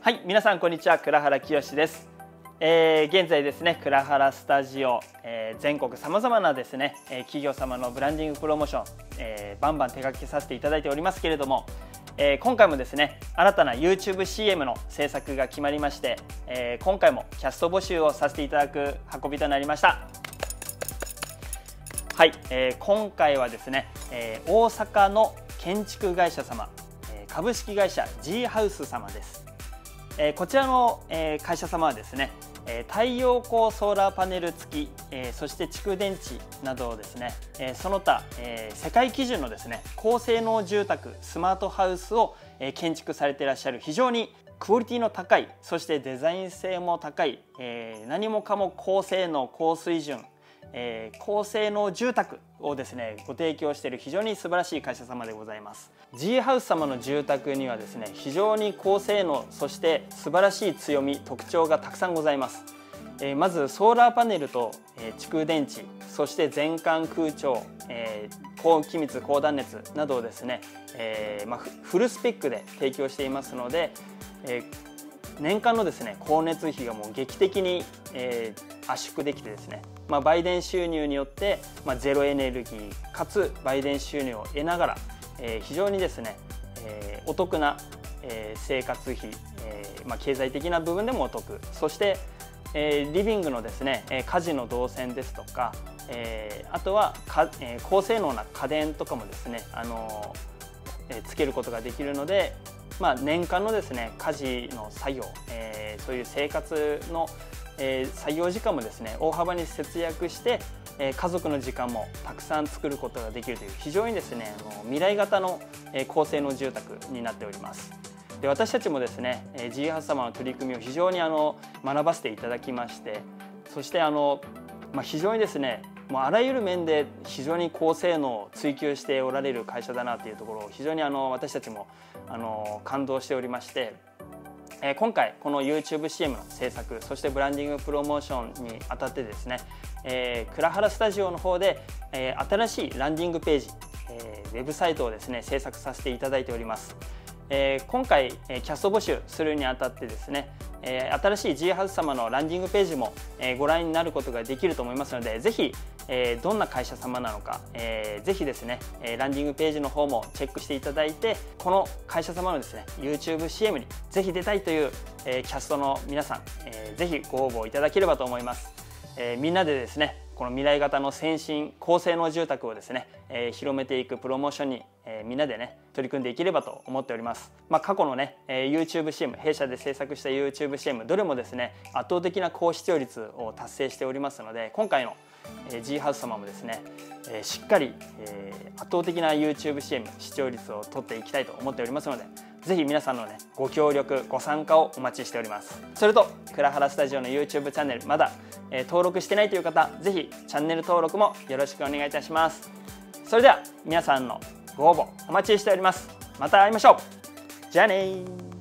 はい、皆さんこんにちは、倉原清です。現在ですね、倉原スタジオ、全国さまざまなですね、企業様のブランディングプロモーション、バンバン手掛けさせていただいておりますけれども、今回もですね、新たな YouTubeCM の制作が決まりまして、今回もキャスト募集をさせていただく運びとなりました。はい、今回はですね、大阪の建築会社様、株式会社 G ハウス様です。こちらの会社様はですね、太陽光ソーラーパネル付き、そして蓄電池などをですね、その他世界基準のですね、高性能住宅スマートハウスを建築されていらっしゃる非常にクオリティの高い、そしてデザイン性も高い、何もかも高性能高水準、高性能住宅をですねご提供している非常に素晴らしい会社様でございます。 G ハウス様の住宅にはですね、非常に高性能、そして素晴らしい強み特徴がたくさんございます。まずソーラーパネルと蓄電池、そして全館空調、高気密高断熱などをですね、フルスペックで提供していますので、年間のですね光熱費がもう劇的に圧縮できてですね、売電収入によってゼロエネルギーかつ売電収入を得ながら、非常にですねお得な生活費、経済的な部分でもお得、そしてリビングのですね家事の動線ですとか、あとは高性能な家電とかもですねつけることができるので、年間のですね家事の作業、そういう生活の作業時間もですね大幅に節約して、家族の時間もたくさん作ることができるという非常にですね未来型の高性能住宅になっております。で、私たちもですね G ハウス様の取り組みを非常に学ばせていただきまして、そして非常にですねもうあらゆる面で非常に高性能を追求しておられる会社だなというところを非常に私たちも感動しておりまして、今回この YouTubeCM の制作、そしてブランディングプロモーションにあたってですね、倉原スタジオの方で新しいランディングページ、ウェブサイトをですね制作させていただいております。今回キャスト募集するにあたってですね、新しい G ハウス様のランディングページもご覧になることができると思いますので、ぜひどんな会社様なのか、ぜひですねランディングページの方もチェックしていただいて、この会社様のですね YouTubeCM にぜひ出たいというキャストの皆さん、ぜひご応募いただければと思います。みんなでですねこの未来型の先進高性能住宅をですね、広めていくプロモーションに、みんなでね取り組んでいければと思っております。過去のね、YouTubeCM、弊社で制作した YouTubeCM どれもですね圧倒的な高視聴率を達成しておりますので、今回のG ハウス様もですね、しっかり、圧倒的な YouTubeCM 視聴率を取っていきたいと思っておりますので、ぜひ皆さんのねご協力ご参加をお待ちしております。それと倉原スタジオの YouTube チャンネルまだ、登録してないという方、ぜひチャンネル登録もよろしくお願いいたします。それでは皆さんのご応募お待ちしております。また会いましょう。じゃあねー。